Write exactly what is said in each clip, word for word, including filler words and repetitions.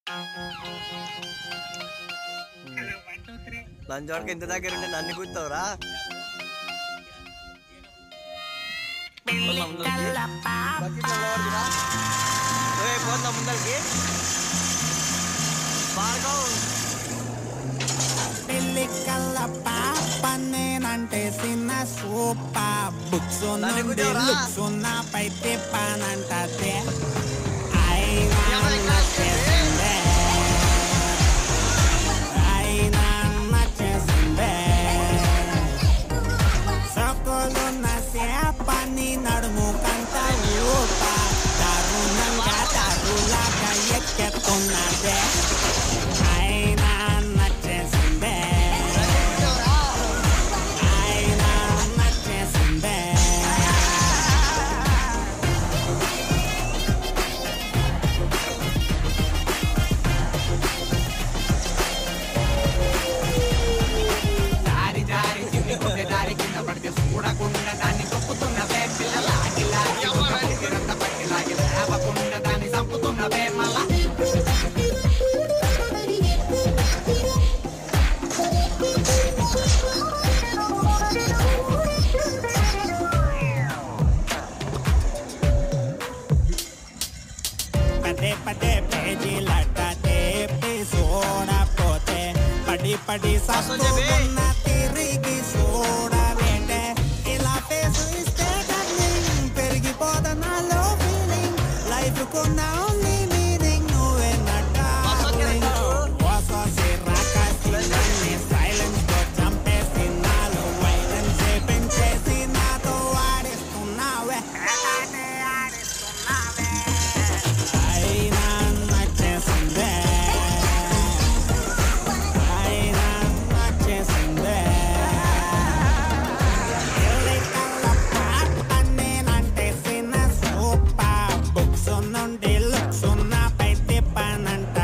లంచోడికి ఇంత దగ్గర ఉంటే నన్ను కూర్చోవురా. పోతున్నా ముందరికి పెళ్లి కల్ల పాప నేనంటే చిన్న సూప బుక్స్ లుక్స్ ఉన్న పైతే పానంటే అయినా నచ్చేసిందే సకోలున్న సేపని నడుము కంట ఊప దారుణంగా దారులాగా ఎక్కెత్తున్నదే అయినా నచ్చేసిందే అయినా నచ్చేసిందే దారి దారి చిన్ని కొద్ది దారి కింద పడితే చూడకుండా దాన్ని తొక్కుతున్నవే పిల్లలాగి లాగి రంత పట్టి లాగి లేవకుండా దాన్ని చంపుతున్నవే మళ్ళా పదే పదే పేజీలట తేపి చూడపోతే పడి పడి సస్తున్న తిరిగి చూడవేంటే ఇలా ఫేస్ ఇస్తే టర్నింగ్ పెరిగిపోదా నాలో ఫీలింగ్ లైఫ్ కొన్న ఓన్లీ మీనింగ్ నువ్వే నటాలింగ్ వసోసి రాకాసి సైలెన్స్ తో చంపేసి నాలో వైలెన్స్ పెంచేసి నాతో ఆడిస్తున్నావే ఆడిస్తున్నావే అయినా నచ్చేసిందే అయినా నచ్చేసిందే పెళ్లి కల్ల పాప నేనంటే చిన్న సూప బుక్స్ నుండి లుక్స్ ఉన్న పై తిప్పనంటే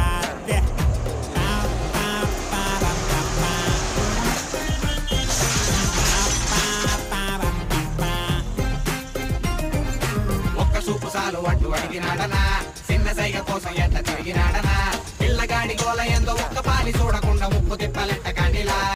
ఒక్క చూపు సాలు అడ్డు అడిగినాడనా చిన్న సైగ కోసం ఎట్లా తిరిగినాడనా పిల్లగాడి గోల ఎందో ఒక్క పాలి చూడకుండా ముప్పు తిప్పలెట్ట కండిలా